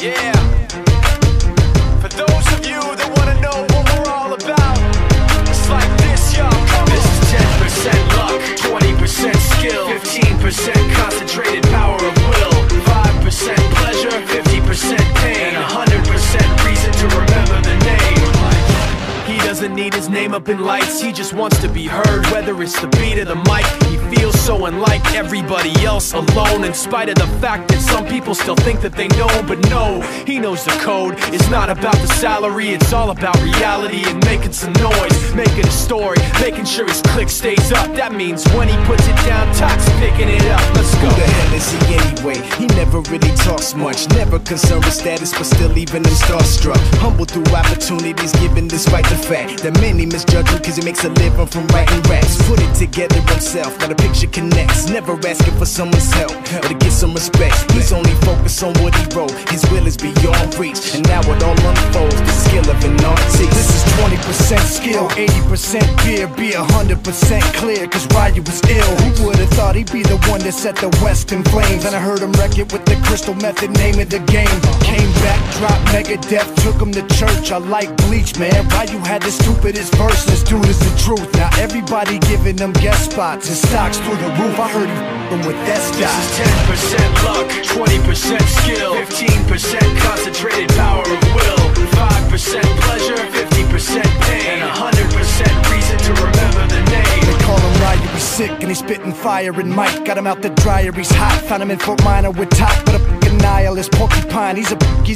Yeah. For those of you that wanna know what we're all about, it's like this, y'all. This is 10% luck, 20% skill, 15% concentrated power of will, 5% pleasure, 50% pain, and 100% reason to remember the name. He doesn't need his name up in lights, he just wants to be heard, whether it's the beat or the mic. He feels so unlike everybody else, alone, in spite of the fact that some people still think that they know. But no, he knows the code. It's not about the salary, it's all about reality and making some noise, making a story, making sure his click stays up. That means when he puts it down, Tox picking it up. Let's go. Who the hell is he anyway? He never really talks much, never concerned with status, but still leaving him starstruck. Humble through opportunities, given despite the fact that many misjudge him cause he makes a living from writing raps. Put it together himself, now the picture connects, never asking for someone's help or to get some respect. He's only focused on what he wrote, his will is beyond reach, and now it all unfolds, the skill of an artist. This is 20% skill, 80% fear, be 100% clear, cause Ryu was ill. Who would've thought he'd be the one that set the West in flames? And I heard him wreck it with the crystal method, name of the game. Came back, dropped Megadeth, took him to church. I like Bleach, man. Ryu had the stupidest verse, this dude is the truth. Now everybody giving them guest spots and stocks through the roof. I heard he f***ing with that stock. This is 10% luck, 20% skill, 15% concentrated power of will, 5% pleasure, 50% pain, and 100% reason to remember the name. They call him Ryu, he's sick and he's spitting fire and Mike got him out the dryer, he's hot. Found him in Fort Minor with top, but a f***ing nihilist porcupine. He's a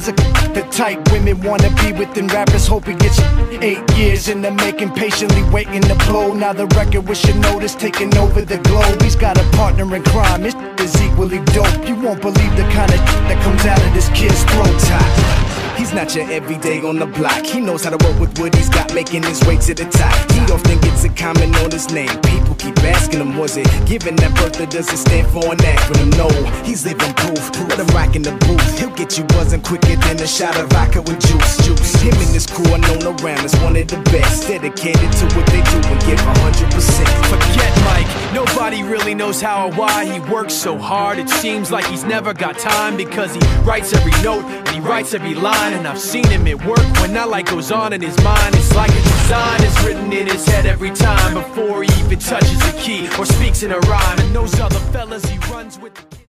the type women wanna be with, and rappers hope he gets 8 years in the making, patiently waiting to blow. Now the record with your notice taking over the globe. He's got a partner in crime, his is equally dope. You won't believe the kind of that comes out of this kid's throat. He's not your everyday on the block. He knows how to work with what he's got, making his way to the top. He often gets a comment on his name. People keep asking him, was it given that birth that doesn't stand for an acronym? No, he's living proof. Let him rock in the booth. He'll get you buzzing quicker than a shot of vodka with juice. Him and his crew are known around as one of the best, dedicated to what they do and give 100%. Forget Mike, nobody really knows how or why he works so hard. It seems like he's never got time, because he writes every note and he writes every line. And I've seen him at work when that light goes on in his mind. It's like a design is written in his head every time, before he even touches a key or speaks in a rhyme. And those other fellas he runs with.